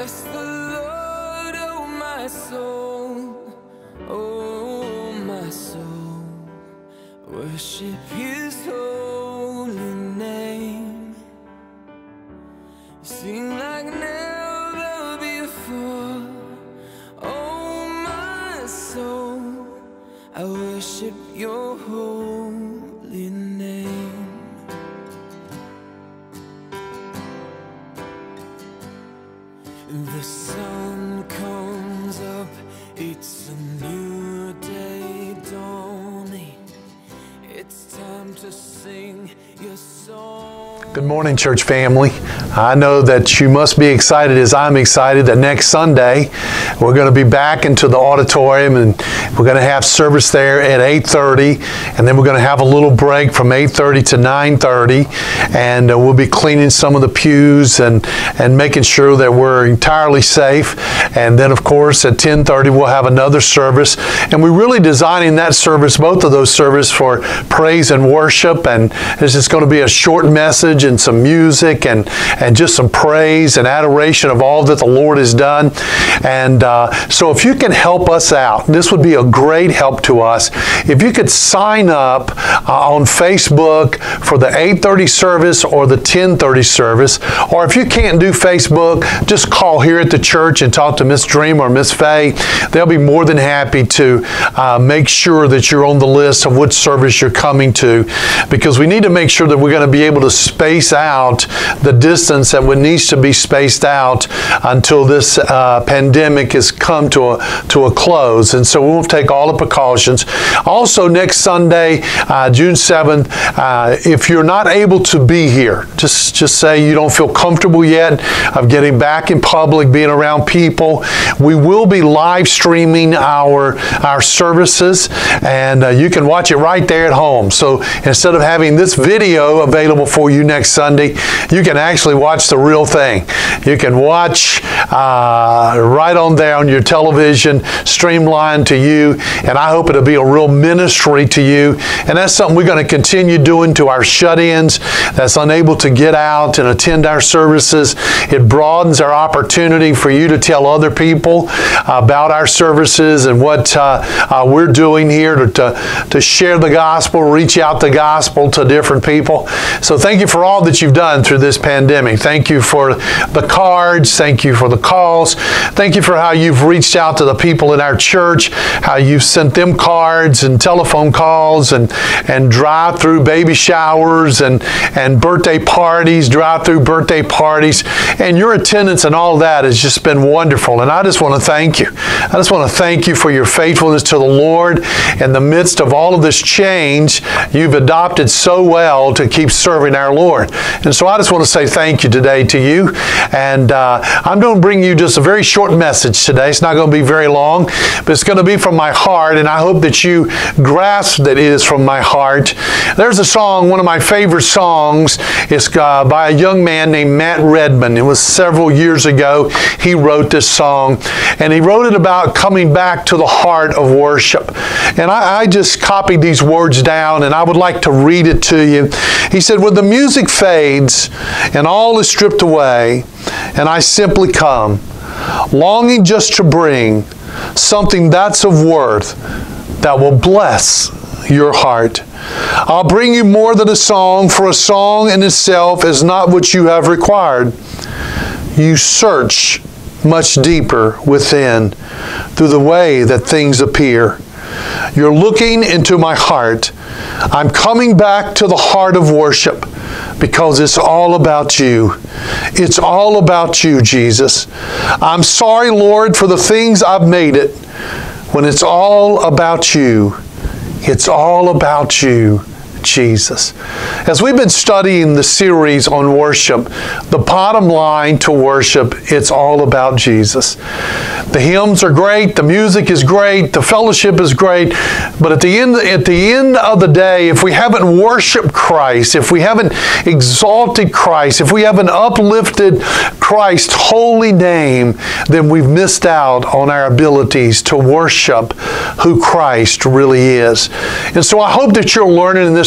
Bless the Lord, oh my soul, oh my soul. Worship His holy name. Sing like never before, oh my soul. I worship Your holy name. The sun comes up, it's a new day dawning. It's time to sing Your song. Good morning, church family. I know that you must be excited as I'm excited that next Sunday we're going to be back into the auditorium and we're going to have service there at 8:30, and then we're going to have a little break from 8:30 to 9:30, and we'll be cleaning some of the pews and making sure that we're entirely safe. And then of course at 10:30 we'll have another service, and we're really designing that service, both of those services, for praise and worship, and it's just going to be a short message and some music and just some praise and adoration of all that the Lord has done. And so if you can help us out, this would be a great help to us. If you could sign up on Facebook for the 8:30 service or the 10:30 service, or if you can't do Facebook, just call here at the church and talk to Miss Dream or Miss Faye. They'll be more than happy to make sure that you're on the list of which service you're coming to, because we need to make sure that we're going to be able to space out the distance that needs to be spaced out until this pandemic has come to a close. And so we'll take all the precautions. Also, next Sunday, June 7th, if you're not able to be here, just say you don't feel comfortable yet of getting back in public, being around people, we will be live streaming our services, and you can watch it right there at home. So instead of having this video available for you next Sunday, you can actually watch the real thing. You can watch right on there on your television, streamlined to you, and I hope it'll be a real ministry to you. And that's something we're going to continue doing to our shut-ins that's unable to get out and attend our services. It broadens our opportunity for you to tell other people about our services and what we're doing here to share the gospel, reach out the gospel to different people. So thank you for all that you've done through this pandemic. Thank you for the cards. Thank you for the calls. Thank you for how you've reached out to the people in our church, how you've sent them cards and telephone calls and drive-through baby showers and birthday parties, drive-through birthday parties. And your attendance and all that has just been wonderful. And I just want to thank you. I just want to thank you for your faithfulness to the Lord. In the midst of all of this change, you've adopted so well to keep serving our Lord. And so I just want to say thank you today to you. And I'm going to bring you just a very short message today. It's not going to be very long, but it's going to be from my heart, and I hope that you grasp that it is from my heart. There's a song, one of my favorite songs. It's by a young man named Matt Redman. It was several years ago he wrote this song, and he wrote it about coming back to the heart of worship. And I just copied these words down, and I would like to read it to you. He said, "When the music fades and all is stripped away, and I simply come, longing just to bring something that's of worth that will bless your heart. I'll bring you more than a song, for a song in itself is not what you have required. You search much deeper within through the way that things appear. You're looking into my heart. I'm coming back to the heart of worship because it's all about you. It's all about you, Jesus. I'm sorry, Lord, for the things I've made it. When it's all about you, it's all about you, Jesus." As we've been studying the series on worship, the bottom line to worship, it's all about Jesus. The hymns are great, the music is great, the fellowship is great, but at the end of the day, if we haven't worshiped Christ, if we haven't exalted Christ, if we haven't uplifted Christ's holy name, then we've missed out on our abilities to worship who Christ really is. And so I hope that you're learning in this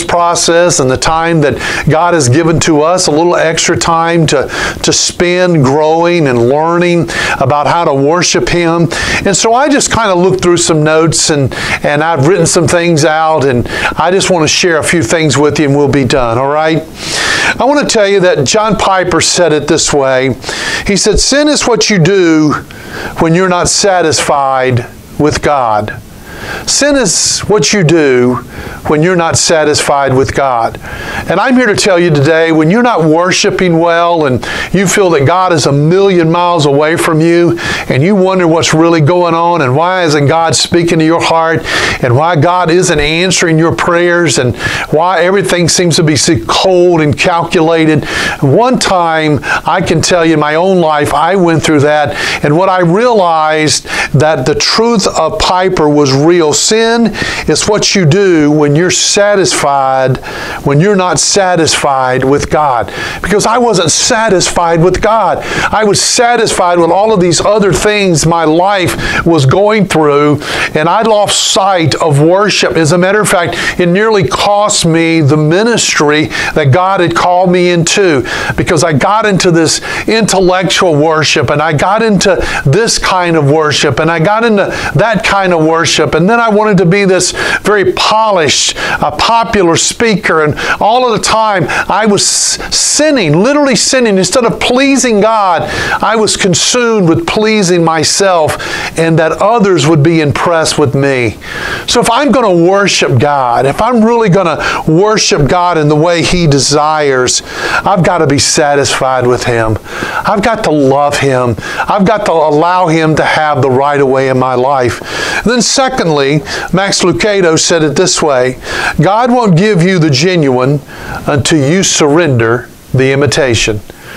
this process and the time that God has given to us, a little extra time to spend growing and learning about how to worship Him. And so I just kind of looked through some notes and I've written some things out, and I just want to share a few things with you and we'll be done, all right? I want to tell you that John Piper said it this way. He said, sin is what you do when you're not satisfied with God. Sin is what you do when you're not satisfied with God. And I'm here to tell you today, when you're not worshiping well and you feel that God is a million miles away from you and you wonder what's really going on and why isn't God speaking to your heart and why God isn't answering your prayers and why everything seems to be so cold and calculated. One time, I can tell you in my own life, I went through that, and what I realized that the truth of Piper was real. Sin is what you do when you're satisfied, when you're not satisfied with God. Because I wasn't satisfied with God. I was satisfied with all of these other things my life was going through, and I lost sight of worship. As a matter of fact, it nearly cost me the ministry that God had called me into, because I got into this intellectual worship, and I got into this kind of worship, and I got into that kind of worship, and then I wanted to be this very polished, popular speaker, and all of the time I was sinning, literally sinning. Instead of pleasing God, I was consumed with pleasing myself and that others would be impressed with me. So if I'm going to worship God, if I'm really going to worship God in the way He desires, I've got to be satisfied with Him. I've got to love Him. I've got to allow Him to have the right of way in my life. And then secondly, Max Lucado said it this way: God won't give you the genuine until you surrender the imitation.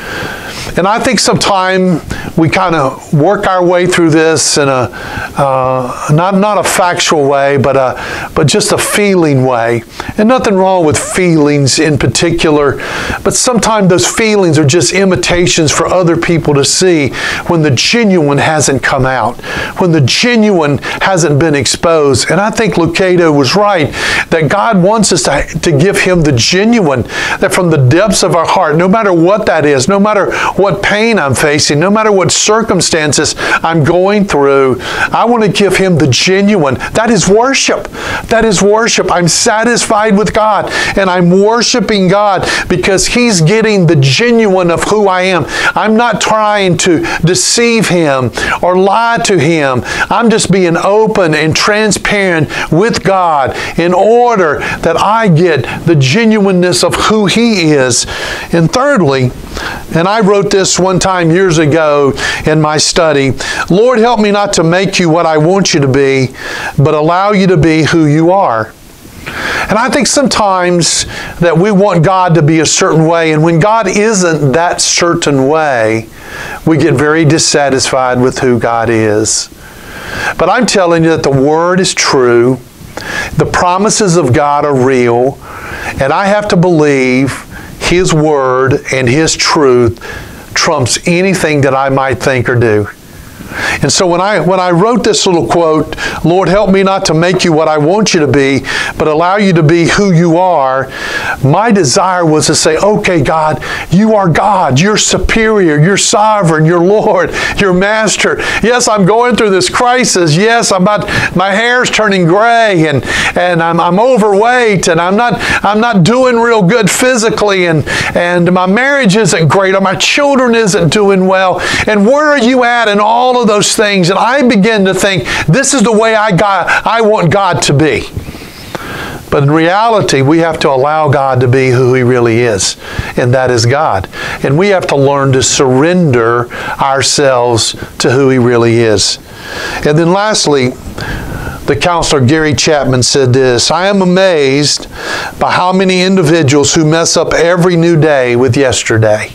And I think sometimes we kind of work our way through this in a not a factual way, but just a feeling way. And nothing wrong with feelings in particular, but sometimes those feelings are just imitations for other people to see when the genuine hasn't come out, when the genuine hasn't been exposed. And I think Lucado was right, that God wants us to give Him the genuine, that from the depths of our heart, no matter what that is, no matter what pain I'm facing, no matter what circumstances I'm going through, I want to give Him the genuine. That is worship. That is worship. I'm satisfied with God, and I'm worshiping God because He's getting the genuine of who I am. I'm not trying to deceive Him or lie to Him. I'm just being open and transparent with God in order that I get the genuineness of who He is. And thirdly, and I wrote this one time years ago in my study, Lord, help me not to make you what I want you to be, but allow you to be who you are. And I think sometimes that we want God to be a certain way, and when God isn't that certain way, we get very dissatisfied with who God is. But I'm telling you that the Word is true, the promises of God are real, and I have to believe His Word and His truth trumps anything that I might think or do. And so when I wrote this little quote, Lord, help me not to make you what I want you to be, but allow you to be who you are, my desire was to say, okay, God, you are God. You're superior. You're sovereign. You're Lord. You're Master. Yes, I'm going through this crisis. Yes, my hair's turning gray, and I'm overweight, and I'm not doing real good physically, and my marriage isn't great, or my children isn't doing well. And where are you at in all of those things? And I begin to think, this is the way I want God to be. But in reality, we have to allow God to be who He really is, and that is God. And we have to learn to surrender ourselves to who He really is. And then lastly, the counselor Gary Chapman said this: I am amazed by how many individuals who mess up every new day with yesterday.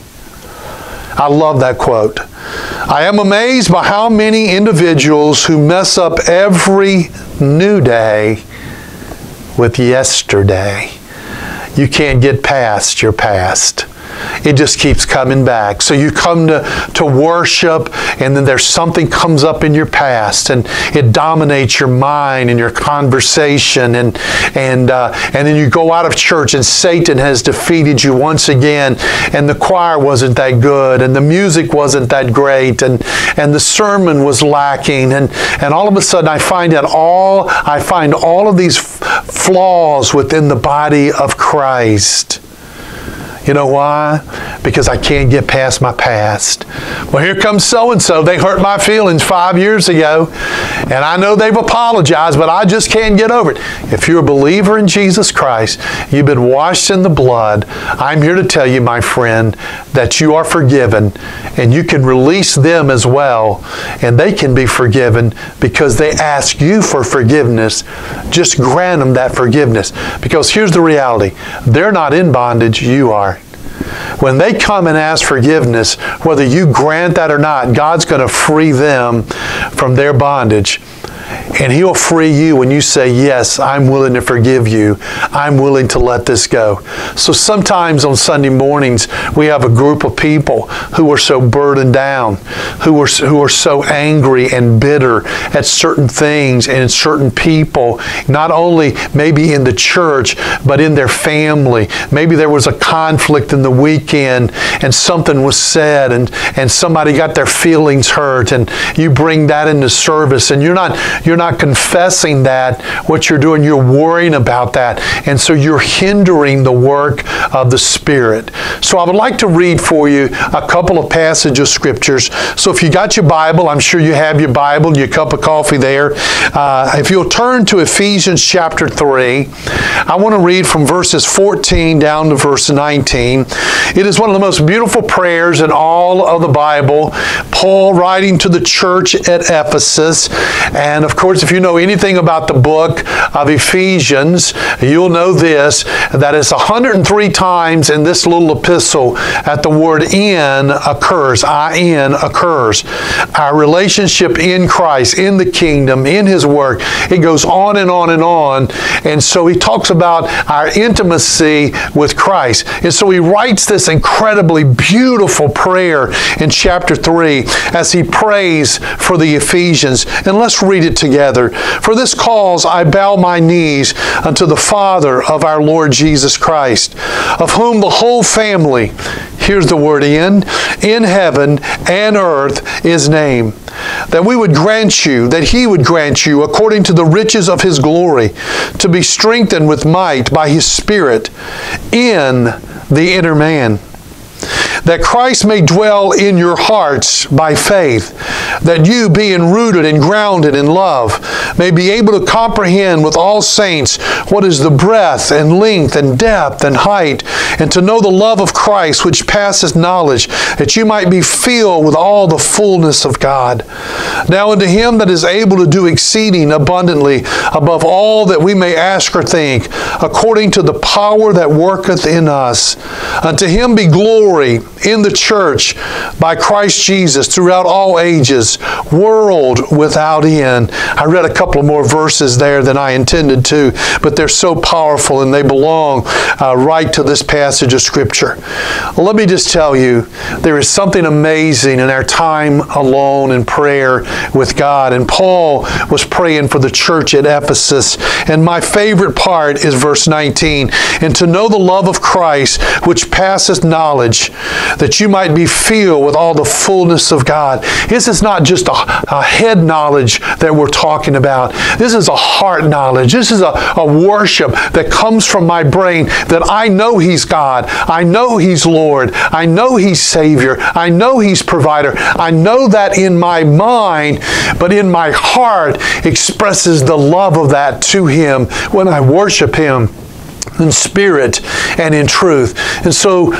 I love that quote. I am amazed by how many individuals who mess up every new day with yesterday. You can't get past your past. it just keeps coming back. So you come to worship, and then there's something comes up in your past, and it dominates your mind and your conversation, and then you go out of church, and Satan has defeated you once again, and the choir wasn't that good, and the music wasn't that great, and the sermon was lacking, and all of a sudden I find all of these flaws within the body of Christ. You know why? Because I can't get past my past. Well, here comes so-and-so. They hurt my feelings 5 years ago, and I know they've apologized, but I just can't get over it. If you're a believer in Jesus Christ, you've been washed in the blood, I'm here to tell you, my friend, that you are forgiven, and you can release them as well, and they can be forgiven because they ask you for forgiveness. Just grant them that forgiveness. Because here's the reality. They're not in bondage, you are. When they come and ask forgiveness, whether you grant that or not, God's going to free them from their bondage. And He'll free you when you say, yes, I'm willing to forgive you. I'm willing to let this go. So sometimes on Sunday mornings, we have a group of people who are so burdened down, who are so angry and bitter at certain things and certain people, not only maybe in the church, but in their family. Maybe there was a conflict in the weekend and something was said, and somebody got their feelings hurt, and you bring that into service, and you're not confessing that. What you're doing, you're worrying about that, and so you're hindering the work of the Spirit. So I would like to read for you a couple of passages of scriptures. So if you got your Bible, I'm sure you have your Bible, your cup of coffee there. If you'll turn to Ephesians chapter 3, I want to read from verses 14 down to verse 19. It is one of the most beautiful prayers in all of the Bible. Paul writing to the church at Ephesus. And of course, if you know anything about the book of Ephesians, you'll know this, that it's 103 times in this little epistle that the word in occurs. I-N occurs. Our relationship in Christ, in the kingdom, in His work. It goes on and on and on. And so he talks about our intimacy with Christ. And so he writes this incredibly beautiful prayer in chapter 3 as he prays for the Ephesians. And let's read it together. For this cause I bow my knees unto the Father of our Lord Jesus Christ, of whom the whole family, here's the word in heaven and earth is named, that we would grant you, that He would grant you, according to the riches of His glory, to be strengthened with might by His Spirit in the inner man, that Christ may dwell in your hearts by faith, that you, being rooted and grounded in love, may be able to comprehend with all saints what is the breadth and length and depth and height, and to know the love of Christ which passeth knowledge, that you might be filled with all the fullness of God. Now unto Him that is able to do exceeding abundantly above all that we may ask or think, according to the power that worketh in us, unto Him be glory in the church by Christ Jesus throughout all ages, world without end. I read a couple of more verses there than I intended to, but they're so powerful and they belong right to this passage of Scripture. Well, let me just tell you, there is something amazing in our time alone in prayer with God. And Paul was praying for the church at Ephesus. And my favorite part is verse 19. And to know the love of Christ, which passeth knowledge, that you might be filled with all the fullness of God. This is not just a head knowledge that we're talking about. This is a heart knowledge. This is a worship that comes from my brain, that I know He's God. I know He's Lord. I know He's Savior. I know He's provider. I know that in my mind, but in my heart expresses the love of that to Him when I worship Him in spirit and in truth. And so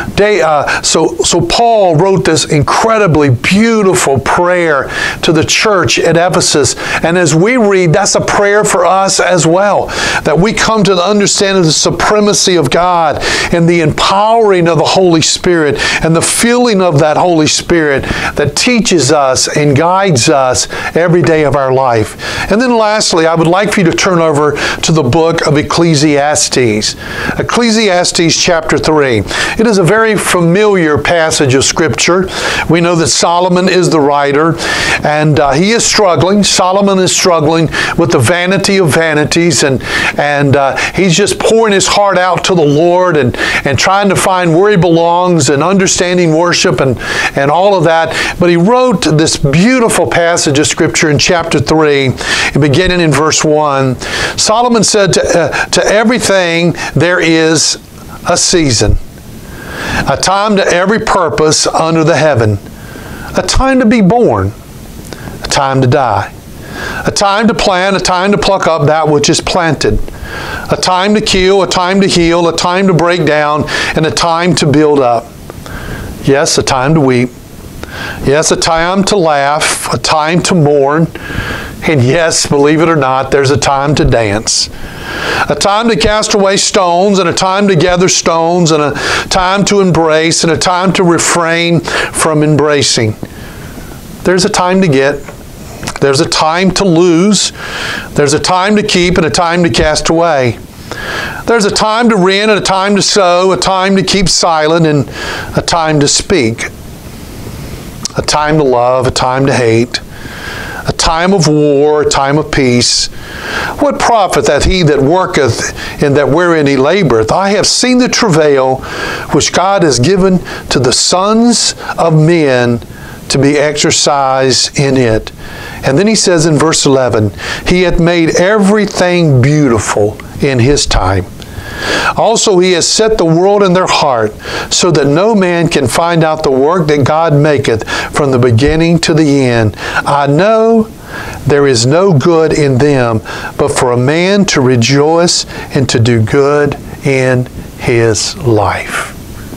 Paul wrote this incredibly beautiful prayer to the church at Ephesus. And as we read, that's a prayer for us as well, that we come to the understanding of the supremacy of God and the empowering of the Holy Spirit and the filling of that Holy Spirit that teaches us and guides us every day of our life. And then lastly, I would like for you to turn over to the book of Ecclesiastes. Ecclesiastes chapter 3. It is a very familiar passage of Scripture. We know that Solomon is the writer, and he is struggling. Solomon is struggling with the vanity of vanities, and he's just pouring his heart out to the Lord and trying to find where he belongs and understanding worship and all of that. But he wrote this beautiful passage of Scripture in chapter 3, beginning in verse 1. Solomon said, to everything there is a season, a time to every purpose under the heaven, a time to be born, a time to die, a time to plant, a time to pluck up that which is planted, a time to kill, a time to heal, a time to break down, and a time to build up. Yes, a time to weep. Yes, a time to laugh, a time to mourn. And yes, believe it or not, there's a time to dance. A time to cast away stones, and a time to gather stones, and a time to embrace, and a time to refrain from embracing. There's a time to get. There's a time to lose. There's a time to keep, and a time to cast away. There's a time to rend, and a time to sow, a time to keep silent, and a time to speak. A time to love, a time to hate, a time of war, a time of peace. What profiteth he that worketh in that wherein he laboureth? I have seen the travail which God has given to the sons of men to be exercised in it. And then he says in verse 11, he hath made everything beautiful in his time. Also he has set the world in their heart, so that no man can find out the work that God maketh from the beginning to the end. I know there is no good in them, but for a man to rejoice and to do good in his life.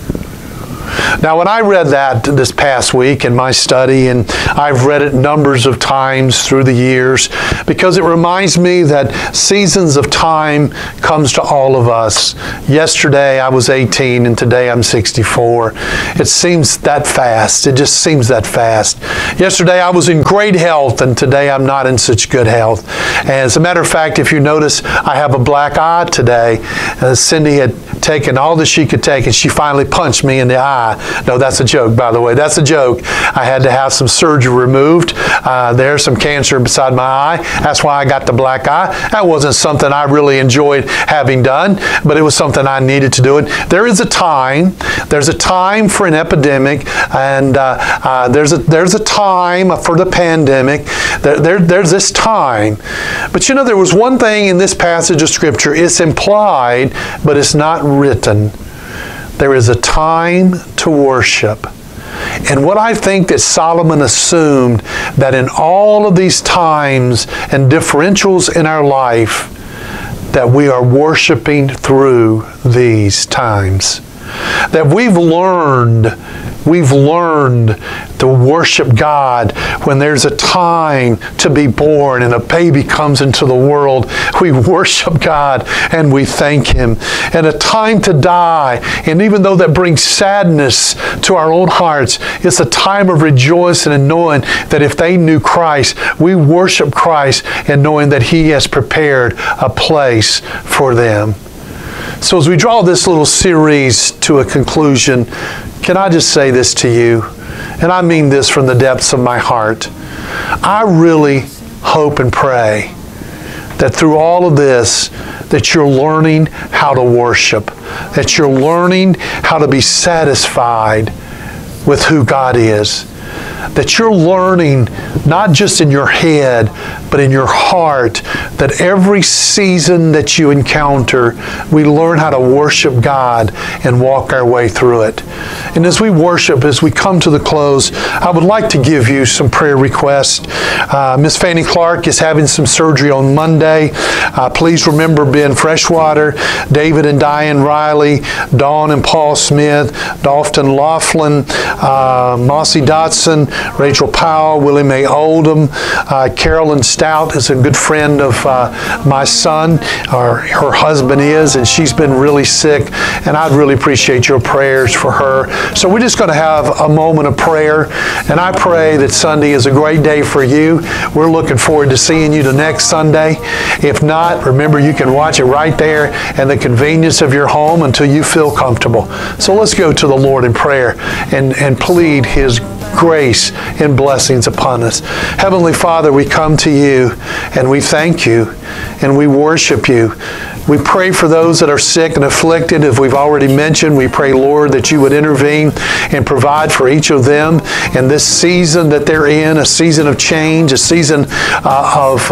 Now, when I read that this past week in my study, and I've read it numbers of times through the years, because it reminds me that seasons of time comes to all of us. Yesterday I was 18 and today I'm 64. It seems that fast. It just seems that fast. Yesterday I was in great health and today I'm not in such good health. As a matter of fact, if you notice, I have a black eye today. Cindy had taken all that she could take and she finally punched me in the eye. No, that's a joke, by the way. That's a joke. I had to have some surgery removed. There's some cancer beside my eye. That's why I got the black eye. That wasn't something I really enjoyed having done, but it was something I needed to do. It. There is a time. There's a time for an epidemic, and there's a time for the pandemic. There's this time. But you know, there was one thing in this passage of Scripture. It's implied, but it's not written. There is a time to worship. And what I think that Solomon assumed, that in all of these times and differentials in our life, that we are worshiping through these times. That we've learned to worship God when there's a time to be born and a baby comes into the world. We worship God and we thank Him. And a time to die, and even though that brings sadness to our own hearts, it's a time of rejoicing and knowing that if they knew Christ, we worship Christ and knowing that He has prepared a place for them. So as we draw this little series to a conclusion, can I just say this to you? And I mean this from the depths of my heart. I really hope and pray that through all of this, that you're learning how to worship, that you're learning how to be satisfied with who God is, that you're learning not just in your head, but in your heart, that every season that you encounter, we learn how to worship God and walk our way through it. And as we worship, as we come to the close, I would like to give you some prayer requests. Miss Fanny Clark is having some surgery on Monday. Please remember Ben Freshwater, David and Diane Riley, Dawn and Paul Smith, Dalton Laughlin, Mossy Dotson, Rachel Powell, Willie Mae Oldham. Carolyn Stout is a good friend of my son, or her husband is, and she's been really sick, and I'd really appreciate your prayers for her. So we're just going to have a moment of prayer, and I pray that Sunday is a great day for you. We're looking forward to seeing you the next Sunday. If not, remember you can watch it right there in the convenience of your home until you feel comfortable. So let's go to the Lord in prayer and plead His grace and blessings upon us. Heavenly Father, we come to you and we thank you and we worship you. We pray for those that are sick and afflicted. As we've already mentioned, we pray, Lord, that you would intervene and provide for each of them in this season that they're in, a season of change, a season of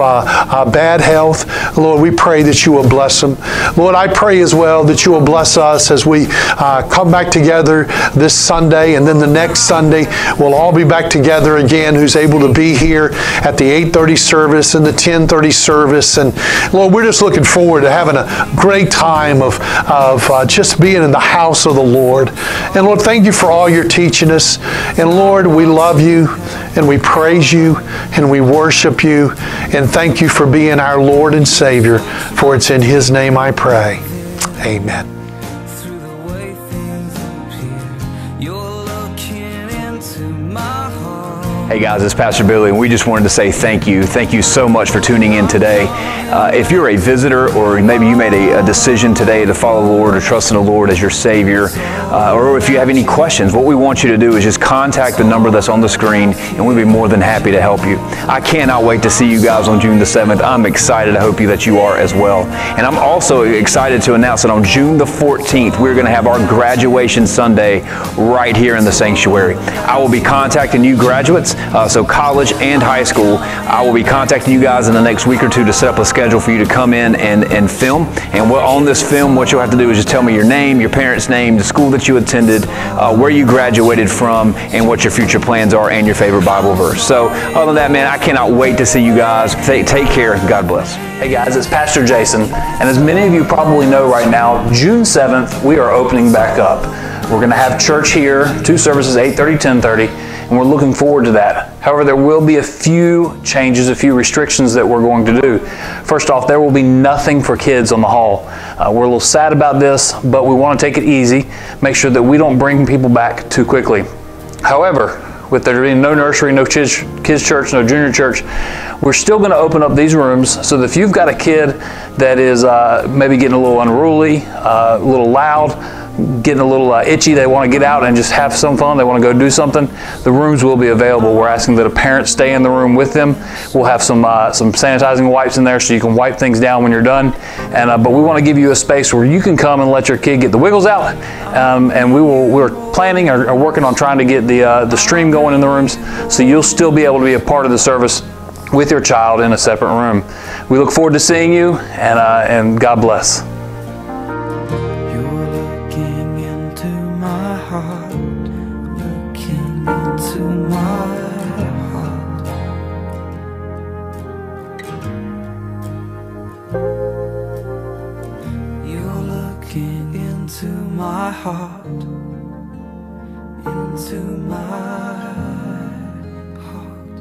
bad health. Lord, we pray that you will bless them. Lord, I pray as well that you will bless us as we come back together this Sunday, and then the next Sunday we'll all be back together again, who's able to be here at the 8:30 service and the 10:30 service. And Lord, we're just looking forward to having a great time of just being in the house of the Lord. And Lord, thank you for all you're teaching us. And Lord, we love you and we praise you and we worship you. And thank you for being our Lord and Savior. For it's in His name I pray. Amen. Through the way things appear, you're looking into my heart. Hey guys, it's Pastor Billy, and we just wanted to say thank you. Thank you so much for tuning in today. If you're a visitor, or maybe you made a decision today to follow the Lord or trust in the Lord as your Savior, or if you have any questions, what we want you to do is just contact the number that's on the screen, and we'll be more than happy to help you. I cannot wait to see you guys on June the 7th. I'm excited. I hope that you are as well. And I'm also excited to announce that on June the 14th, we're going to have our graduation Sunday right here in the sanctuary. I will be contacting you graduates, so college and high school. I will be contacting you guys in the next week or two to set up a schedule for you to come in and film. And on this film, what you'll have to do is just tell me your name, your parents' name, the school that you attended, where you graduated from, and what your future plans are, and your favorite Bible verse. So other than that, man, I cannot wait to see you guys. Take care. God bless. Hey guys, it's Pastor Jason, and as many of you probably know right now, June 7th, we are opening back up. We're going to have church here, 2 services, 8:30, 10:30, and we're looking forward to that. However, there will be a few changes, a few restrictions that we're going to do. First off, there will be nothing for kids on the hall. We're a little sad about this, but we want to take it easy, make sure that we don't bring people back too quickly. However, with there being no nursery, no kids church, no junior church, we're still going to open up these rooms so that if you've got a kid that is maybe getting a little unruly, a little loud, getting a little itchy, they want to get out and just have some fun, they want to go do something, the rooms will be available. We're asking that a parent stay in the room with them. We'll have some sanitizing wipes in there so you can wipe things down when you're done. And but we want to give you a space where you can come and let your kid get the wiggles out. And we're planning or working on trying to get the stream going in the rooms, so you'll still be able to be a part of the service with your child in a separate room. We look forward to seeing you, and God bless. My heart, into my heart.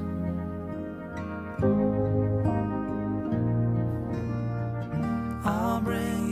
I'll bring